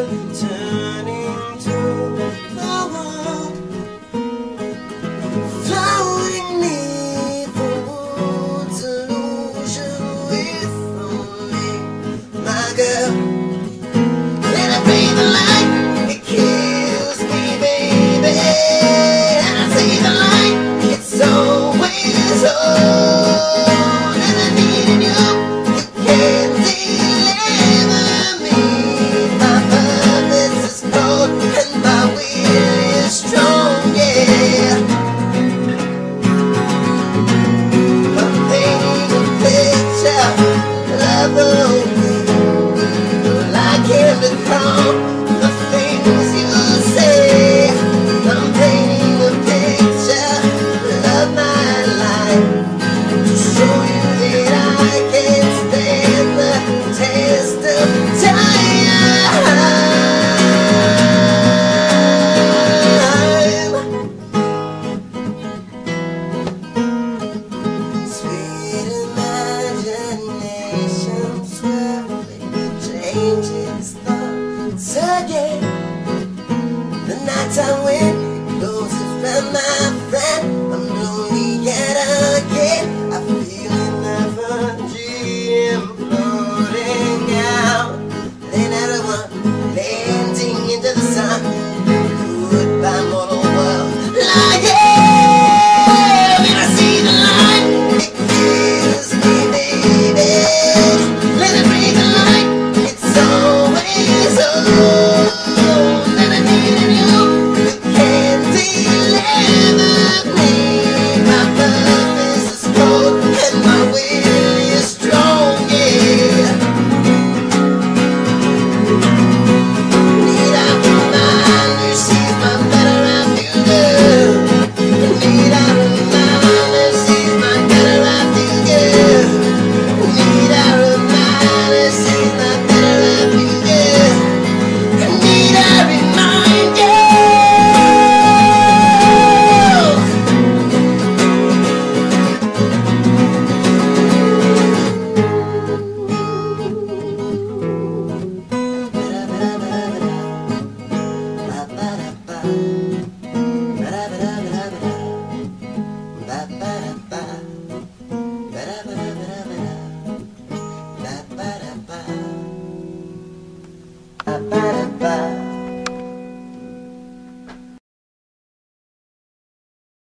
turning to the world, flowing neath the woods, illusion with only my girl. Let her breathe the light, it kills me, baby. And I see the light, it's always on. And I need you, you can't deliver me. My purpose is cold and my will is strong, yeah. I'm painting a picture, love only. I can't recall the things you say. I'm painting a picture of my life to show you that I can stand the test of time. Sweet imagination swiftly changes thoughts again. The nighttime wind goes around my friend. I'm lonely yet again. I feel an energy floating out. Then everyone landing into the sun. Goodbye, mortal world. Like when I see the light, it kills me, baby. Let it breathe the light, it's always on. And I need you, you can't deliver me. My purpose is cold and my will is strong, yeah. Need I remind her she's my better half, you girl. Need I remind her she's my better half, you girl. Need I remind her she's my better half, you girl. Need I remind you? Ba-ba-da-ba.